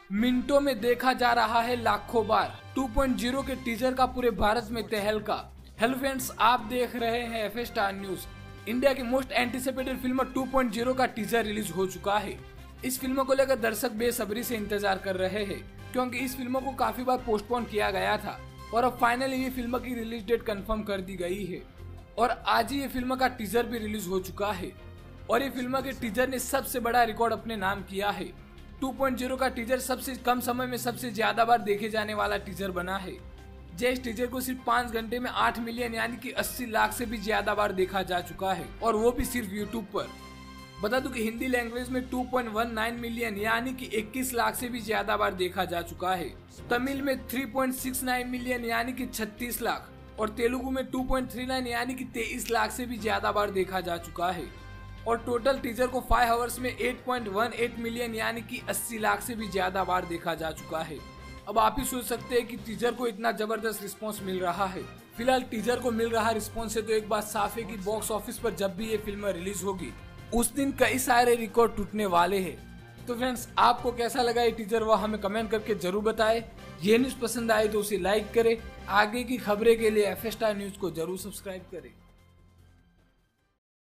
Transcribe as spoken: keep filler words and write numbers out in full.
मिनटों में देखा जा रहा है लाखों बार। टू पॉइंट ज़ीरो के टीजर का पूरे भारत में तहलका। हेलो फ्रेंड्स, आप देख रहे हैं एफ स्टार न्यूज। इंडिया की most anticipated film two point zero का टीजर रिलीज हो चुका है। इस फिल्म को लेकर दर्शक बेसब्री से इंतजार कर रहे हैं, क्योंकि इस फिल्म को काफी बार पोस्टपोन किया गया था और अब फाइनली ये फिल्म की रिलीज डेट कंफर्म कर दी गई है और आज ही ये फिल्म का टीजर भी रिलीज हो चुका है और ये फिल्म के टीजर ने सबसे बड़ा रिकॉर्ड अपने नाम किया है। टू पॉइंट ज़ीरो का टीजर सबसे कम समय में सबसे ज्यादा बार देखे जाने वाला टीजर बना है। जे इस टीजर को सिर्फ पाँच घंटे में आठ मिलियन यानी कि अस्सी लाख से भी ज्यादा बार देखा जा चुका है और वो भी सिर्फ यूट्यूब पर। बता दूं कि हिंदी लैंग्वेज में two point one nine million यानी कि इक्कीस लाख से भी ज्यादा बार देखा जा चुका है। तमिल में three point six nine million यानी कि छत्तीस लाख और तेलुगु में टू पॉइंट थ्री नाइन यानी कि तेईस लाख से भी ज्यादा बार देखा जा चुका है और टोटल टीजर को फाइव आवर्स में eight point one eight million यानी कि अस्सी लाख से भी ज्यादा बार देखा जा चुका है। अब आप ही सोच सकते हैं कि टीजर को इतना जबरदस्त रिस्पांस मिल रहा है। फिलहाल टीजर को मिल रहा रिस्पांस से तो एक बात साफ है कि बॉक्स ऑफिस पर जब भी ये फिल्म रिलीज होगी उस दिन कई सारे रिकॉर्ड टूटने वाले हैं। तो फ्रेंड्स, आपको कैसा लगा ये टीजर वह हमें कमेंट करके जरूर बताएं। ये न्यूज पसंद आए तो उसे लाइक करें। आगे की खबरें के लिए एफ स्टार न्यूज को जरूर सब्सक्राइब करें।